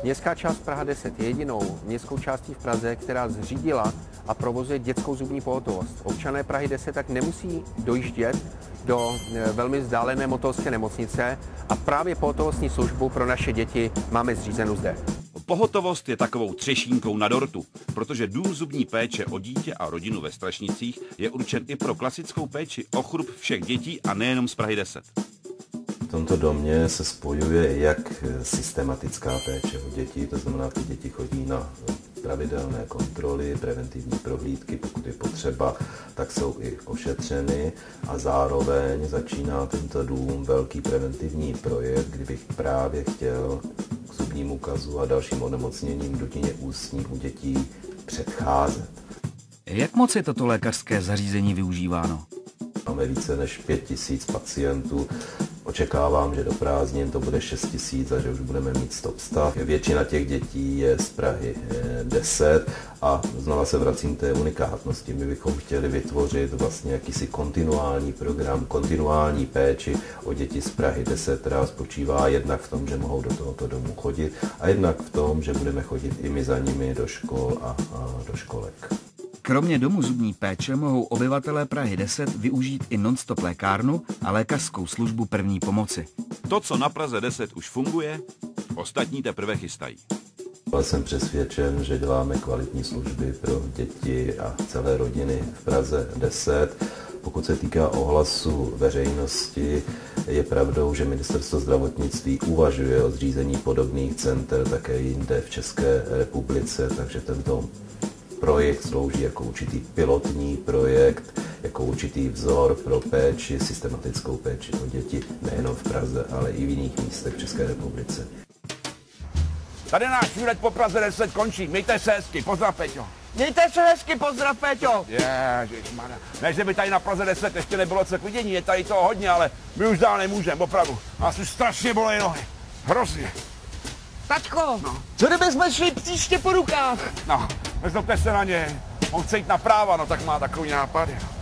Městská část Praha 10 je jedinou městskou částí v Praze, která zřídila a provozuje dětskou zubní pohotovost. Občané Prahy 10 tak nemusí dojíždět do velmi vzdálené motolské nemocnice a právě pohotovostní službu pro naše děti máme zřízenou zde. Pohotovost je takovou třešínkou na dortu, protože dům zubní péče o dítě a rodinu ve Strašnicích je určen i pro klasickou péči o chrup všech dětí a nejenom z Prahy 10. V tomto domě se spojuje jak systematická péče o děti, to znamená, ty děti chodí na pravidelné kontroly, preventivní prohlídky, pokud je potřeba, tak jsou i ošetřeny a zároveň začíná tento dům velký preventivní projekt, kdybych právě chtěl k zubnímu kazu a dalším onemocněním dutině ústní u dětí předcházet. Jak moc je toto lékařské zařízení využíváno? Máme více než 5000 pacientů. Očekávám, že do prázdnin to bude 6000 a že už budeme mít stop stav. Většina těch dětí je z Prahy 10 a znova se vracím k té unikátnosti. My bychom chtěli vytvořit vlastně jakýsi kontinuální program, kontinuální péči o děti z Prahy 10, která spočívá jednak v tom, že mohou do tohoto domu chodit a jednak v tom, že budeme chodit i my za nimi do škol a do školek. Kromě domu zubní péče mohou obyvatelé Prahy 10 využít i non-stop lékárnu a lékařskou službu první pomoci. To, co na Praze 10 už funguje, ostatní teprve chystají. Ale jsem přesvědčen, že děláme kvalitní služby pro děti a celé rodiny v Praze 10. Pokud se týká ohlasu veřejnosti, je pravdou, že Ministerstvo zdravotnictví uvažuje o zřízení podobných center také jinde v České republice, takže tento projekt slouží jako určitý pilotní projekt, jako určitý vzor pro péči, systematickou péči o děti, nejenom v Praze, ale i v jiných místech v České republice. Tady náš výlet po Praze 10 končí. Mějte se hezky, pozdrav Peťo. Mějte se hezky, pozdrav Peťo. Ježišmarja. Ne, že by tady na Praze 10 ještě nebylo co k vidění, je tady toho hodně, ale my už dál nemůžeme, opravdu. Nás už strašně bolej nohy. Hrozně. Taťko, co kdybychom šli příště po rukách? No, nezlobte se na ně. On chce jít na práva, no tak má takový nápady.